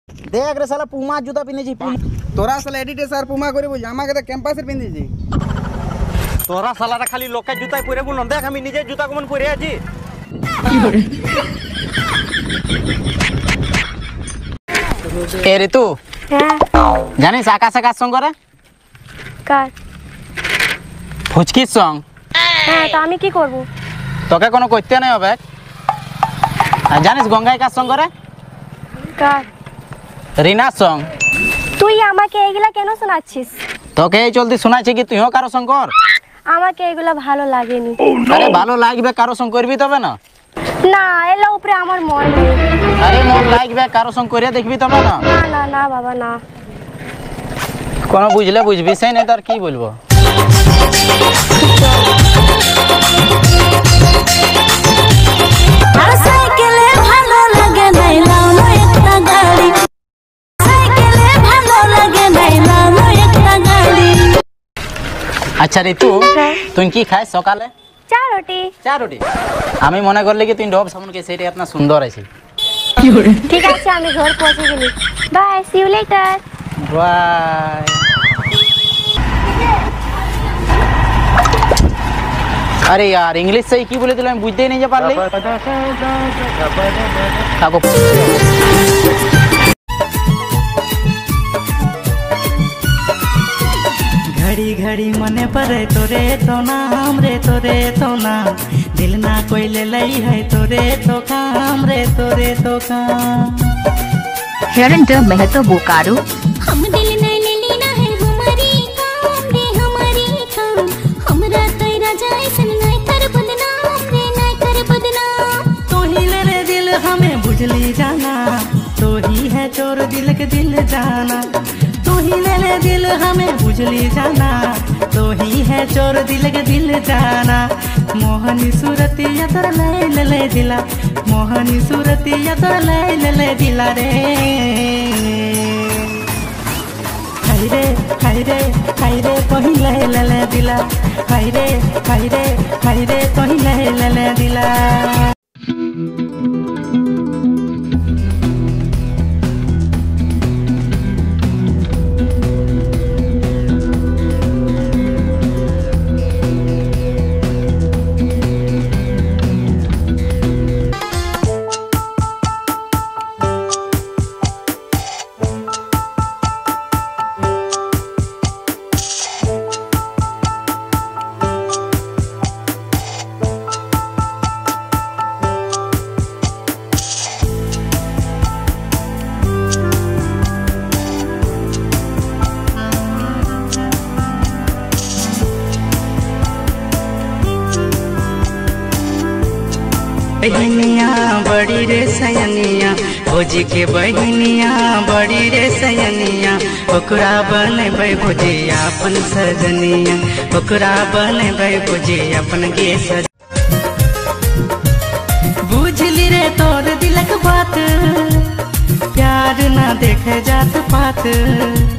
देख रे साला पुमा जूता पिने छी तोरा साला एडिटे सर पुमा करे बोल जामा के तो कैंपस रे पिंदी छी तोरा साला खाली लोके जूता परे बोल देख हम निजे जूता कोन परे आजी ए रे तू জানিস আকাশ আকাশ সঙ্গ রে কার ফুচকি সঙ্গ হ্যাঁ তা আমি কি করব তোকে কোনো কইতে নাই হবে আর জানিস গঙ্গাই কার সঙ্গ রে কার রিনা সঙ্গ তুই আমাকে এগুলা কেন শোনাচ্ছিস তোকে এই চলতি শোনাচ্ছি কি তুইও কারো সঙ্গ কর আমাকে এগুলা ভালো লাগেনি আরে ভালো লাগবে কারো সঙ্গ করবি তবে না না এলা উপরে আমার মন নেই আরে মন লাগবে কারো সঙ্গ করে দেখবি তবে না না না না বাবা না কোন বুঝলে বুঝবি সেই নাই তার কি বলবো আর সাইকেলে ভালো লাগে নাইলাম একটা গাড়ি সাইকেলে ভালো লাগে নাইলাম একটা গাড়ি আচ্ছা রে তুই কি খাস সকালে চা রুটি চা রুটি আমি মনে করলে কি তুই ডব সামনে কে সেটা এত সুন্দর আছে ঠিক আছে আমি ঘর পৌঁছে গেলি bye see you later bye अरे यार इंग्लिश सही की बोले तो मैं बुझते ही नहीं जा पा रही घड़ी घड़ी मने परे तोरे तो नाम रे तोरे तो ना दिल ना कोई ले लई है तोरे तो काम रे तोरे तो काम हेरंट महतो बोकारो हम दिल नहीं ले लेना है हमारी काम रे हमारी काम हमरा तेरा जाए सन नहीं कर बदनाम रे नहीं कर बदनाम तो ही ले रे दिल हमें बुझली जाना तो ही है चोर दिल के दिल जाना तो ही ले ले दिल हमें बुझली जाना तो ही है चोर दिल के दिल जाना मोहनी सूरतिया तोर ले ले दिला मोहनी सूरतिया तोर ले दिला रे हाय रे हाय रे हाय रे पहिले ले दिला हाय रे हाय रे हाय रे पहिले ले दिला बहनिया बड़ी रे सयनिया भोजी के बहनिया बड़ी रे सयनिया ओकरा बने भोजी अपन सजनिया ओकरा बने भोजी अपन गे सज बुझली रे तोर दिलक बात प्यार ना देखे जात पात